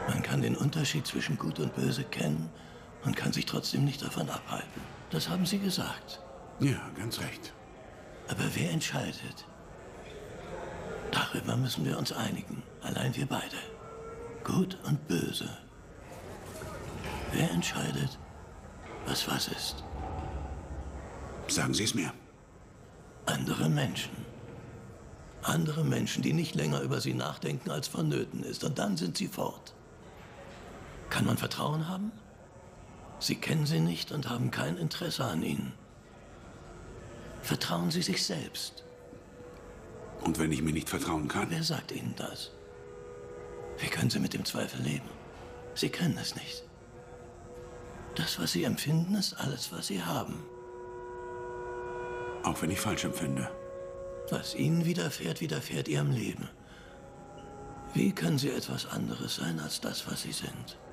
Man kann den Unterschied zwischen Gut und Böse kennen und kann sich trotzdem nicht davon abhalten. Das haben Sie gesagt. Ja, ganz recht. Aber wer entscheidet? Darüber müssen wir uns einigen. Allein wir beide. Gut und Böse. Wer entscheidet, was ist? Sagen Sie es mir. Andere Menschen. Andere Menschen, die nicht länger über sie nachdenken, als vonnöten ist. Und dann sind sie fort. Kann man Vertrauen haben? Sie kennen sie nicht und haben kein Interesse an ihnen. Vertrauen Sie sich selbst. Und wenn ich mir nicht vertrauen kann? Wer sagt Ihnen das? Wie können Sie mit dem Zweifel leben? Sie können es nicht. Das, was Sie empfinden, ist alles, was Sie haben. Auch wenn ich falsch empfinde. Was Ihnen widerfährt, widerfährt Ihrem Leben. Wie können Sie etwas anderes sein als das, was Sie sind?